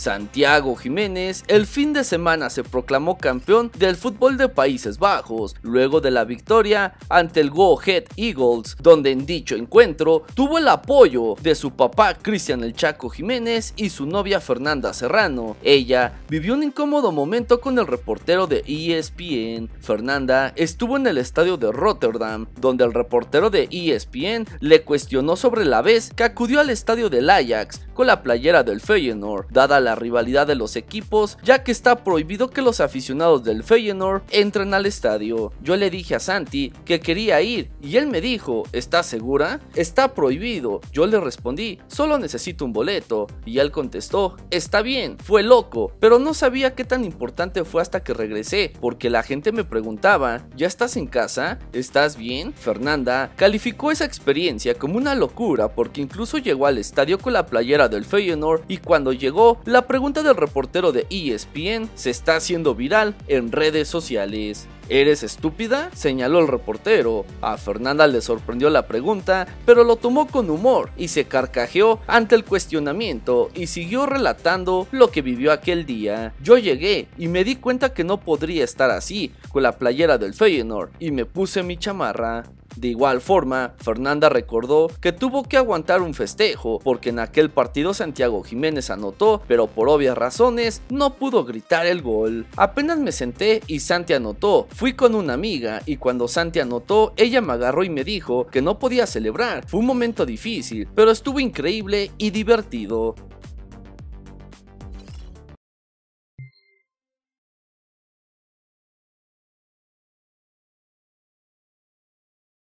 Santiago Jiménez el fin de semana se proclamó campeón del fútbol de Países Bajos, luego de la victoria ante el Go Ahead Eagles, donde en dicho encuentro tuvo el apoyo de su papá Cristian El Chaco Jiménez y su novia Fernanda Serrano. Ella vivió un incómodo momento con el reportero de ESPN. Fernanda estuvo en el estadio de Rotterdam, donde el reportero de ESPN le cuestionó sobre la vez que acudió al estadio del Ajax con la playera del Feyenoord, dada la rivalidad de los equipos, ya que está prohibido que los aficionados del Feyenoord entren al estadio. Yo le dije a Santi que quería ir y él me dijo, ¿estás segura? Está prohibido. Yo le respondí, solo necesito un boleto, y él contestó, está bien. Fue loco, pero no sabía qué tan importante fue hasta que regresé, porque la gente me preguntaba, ¿ya estás en casa? ¿Estás bien? Fernanda calificó esa experiencia como una locura porque incluso llegó al estadio con la playera del Feyenoord, y cuando llegó, la pregunta del reportero de ESPN se está haciendo viral en redes sociales. ¿Eres estúpida?, señaló el reportero. A Fernanda le sorprendió la pregunta, pero lo tomó con humor y se carcajeó ante el cuestionamiento y siguió relatando lo que vivió aquel día. Yo llegué y me di cuenta que no podría estar así, con la playera del Feyenoord, y me puse mi chamarra. De igual forma, Fernanda recordó que tuvo que aguantar un festejo porque en aquel partido Santiago Jiménez anotó, pero por obvias razones no pudo gritar el gol. Apenas me senté y Santi anotó. Fui con una amiga y cuando Santi anotó, ella me agarró y me dijo que no podía celebrar. Fue un momento difícil, pero estuvo increíble y divertido.